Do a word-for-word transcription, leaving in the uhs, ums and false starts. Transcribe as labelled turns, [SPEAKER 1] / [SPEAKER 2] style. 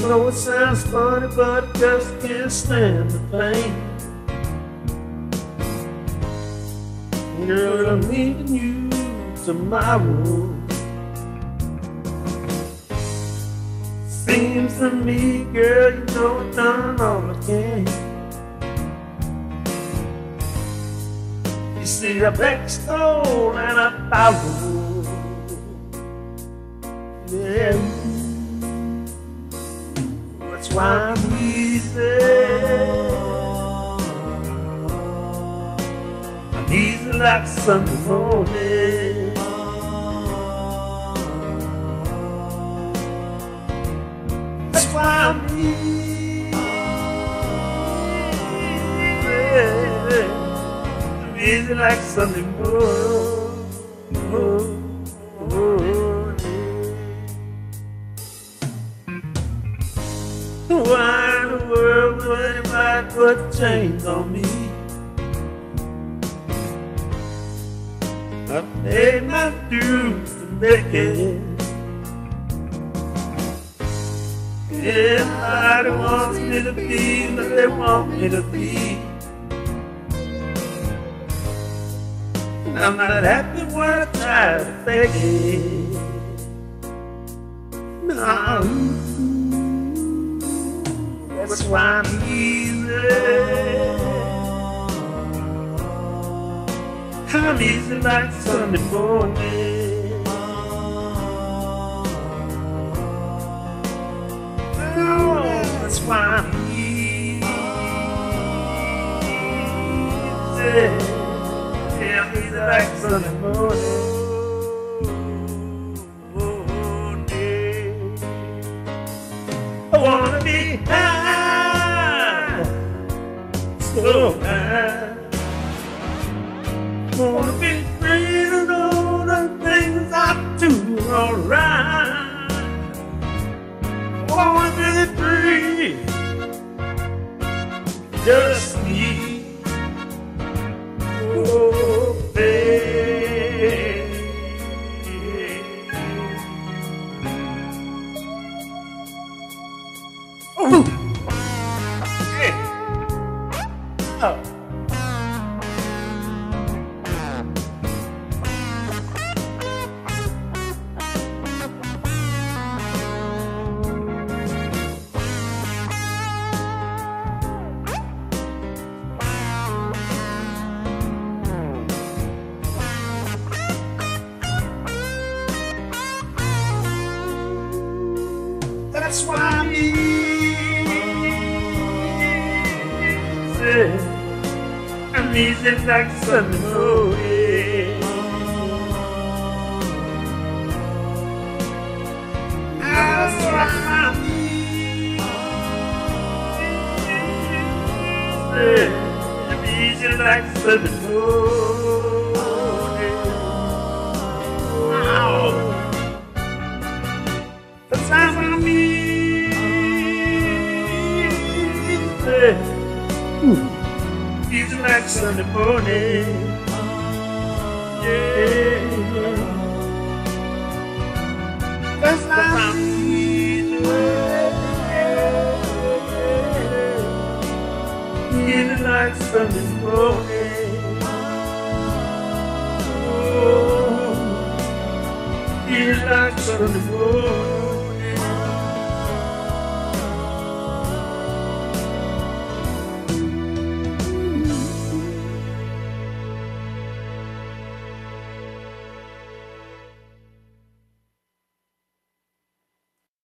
[SPEAKER 1] know it sounds funny, but I just can't stand the pain. Girl, I'm leaving you tomorrow. Seems to me, girl, you know I've done all I can. You see, I begged, stole, and I borrowed. Yeah, that's why I'm easy. I'm easy like Sunday morning. That's why I'm easy. I'm easy like Sunday morning. Why in the world would anybody put chains on me? I paid my dues to make it. Everybody wants me to be what they want me to be. I'm not happy when I try to fake it. No. That's why I'm easy. I'm easy like Sunday morning. Oh, that's why I'm easy. Yeah, I'm easy like Sunday morning. I wanna be high, so high. Wanna be free to know the things I do alright. Wanna be free, just me. Oh, baby. Oh. Yeah. Oh. That's why I'm easy. I'm easy like Sunday morning. That's why I'm easy. I'm easy like Sunday morning. Ow. That's why I'm easy. Easy like Sunday morning. Yeah. That's why I'm easy. Easy like Sunday morning. Oh, easy like Sunday morning.